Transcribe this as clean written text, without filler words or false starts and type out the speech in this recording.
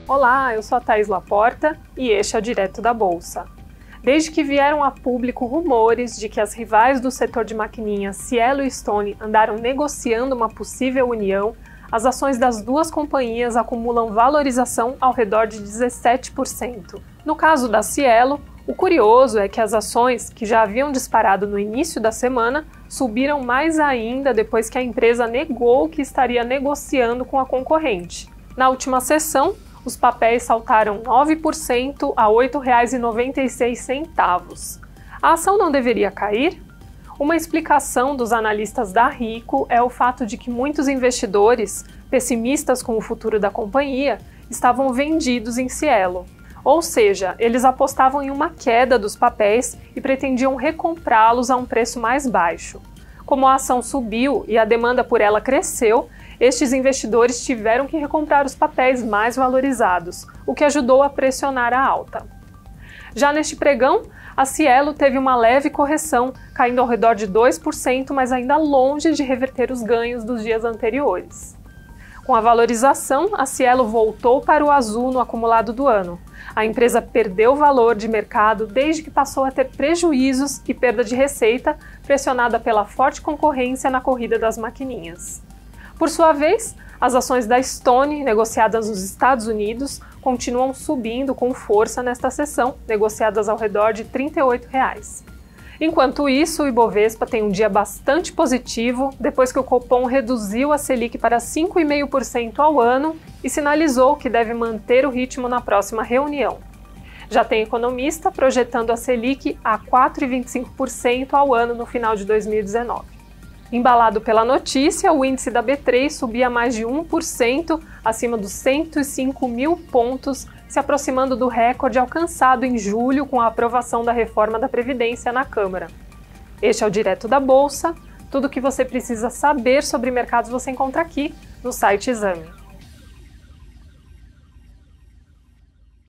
Olá, eu sou a Thaís Laporta e este é o Direto da Bolsa. Desde que vieram a público rumores de que as rivais do setor de maquininhas Cielo e Stone andaram negociando uma possível união, as ações das duas companhias acumulam valorização ao redor de 17%. No caso da Cielo, o curioso é que as ações, que já haviam disparado no início da semana, subiram mais ainda depois que a empresa negou que estaria negociando com a concorrente. Na última sessão, os papéis saltaram 9% a R$ 8,96. A ação não deveria cair? Uma explicação dos analistas da Rico é o fato de que muitos investidores, pessimistas com o futuro da companhia, estavam vendidos em Cielo. Ou seja, eles apostavam em uma queda dos papéis e pretendiam recomprá-los a um preço mais baixo. Como a ação subiu e a demanda por ela cresceu, estes investidores tiveram que recomprar os papéis mais valorizados, o que ajudou a pressionar a alta. Já neste pregão, a Cielo teve uma leve correção, caindo ao redor de 2%, mas ainda longe de reverter os ganhos dos dias anteriores. Com a valorização, a Cielo voltou para o azul no acumulado do ano. A empresa perdeu valor de mercado desde que passou a ter prejuízos e perda de receita, pressionada pela forte concorrência na corrida das maquininhas. Por sua vez, as ações da Stone, negociadas nos Estados Unidos, continuam subindo com força nesta sessão, negociadas ao redor de R$ 38. Enquanto isso, o Ibovespa tem um dia bastante positivo depois que o Copom reduziu a Selic para 5,5% ao ano e sinalizou que deve manter o ritmo na próxima reunião. Já tem economista projetando a Selic a 4,25% ao ano no final de 2019. Embalado pela notícia, o índice da B3 subia mais de 1%, acima dos 105 mil pontos, se aproximando do recorde alcançado em julho com a aprovação da reforma da Previdência na Câmara. Este é o Direto da Bolsa. Tudo o que você precisa saber sobre mercados você encontra aqui no site Exame.